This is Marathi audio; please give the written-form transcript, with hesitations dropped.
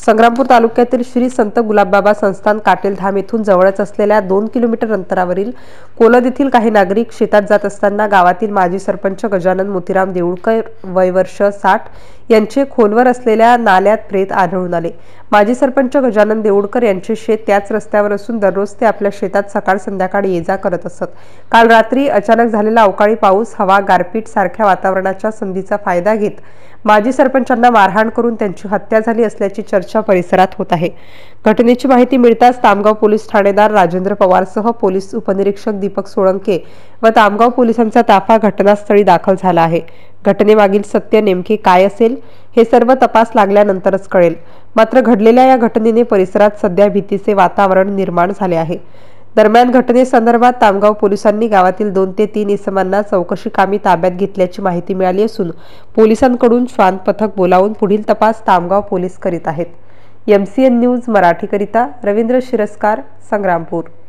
संग्रामपूर तालुक्यातील श्री संत गुलाबबाबा संस्थान काटेलधाम येथून जवळच असलेल्या 2 किलोमीटर अंतरावरील कोलद येथील काही नागरिक शेतात जात असताना गावातील माजी सरपंच गजानन मोतीराम देऊळकर वय वर्ष 60 यांचे खोलवर असलेल्या नाल्यात प्रेत आढळून आले। माजी सरपंच गजानन देऊळकर यांचे शेत त्याच रस्त्यावर असून दररोज ते आपल्या शेतात सकाळ संध्याकाळी ये-जा करत असत। काल रात्री अचानक झालेला अवकाळी पाऊस, हवा, गारपीट सारख्या वातावरणाच्या संधीचा फायदा घेत माजी सरपंचांना मारहाण करून त्यांची हत्या झाली असल्याची चर्चा परिसरात होत आहे। घटनेची माहिती मिळताच तामगाव पोलीस ठाणेदार राजेंद्र पवारसह पोलीस उपनिरीक्षक दीपक सोळंके व तामगाव पोलिसांचा ताफा घटनास्थळी दाखल झाला आहे। घटनेमागील सत्य नेमके काय असेल हे सर्व तपास लागल्यानंतरच कळेल। मात्र घडलेल्या या घटनेने परिसरात सध्या भीतीचे वातावरण निर्माण झाले आहे। दरम्यान घटनेसंदर्भात तामगाव पोलिसांनी गावातील 2 ते 3 इसमांना चौकशी कामी ताब्यात घेतल्याची माहिती मिळाली असून पोलिसांकडून श्वान पथक बोलावून पुढील तपास तामगाव पोलीस करीत आहेत। MCN न्यूज मराठीकरिता रवींद्र शिरस्कार, संग्रामपूर।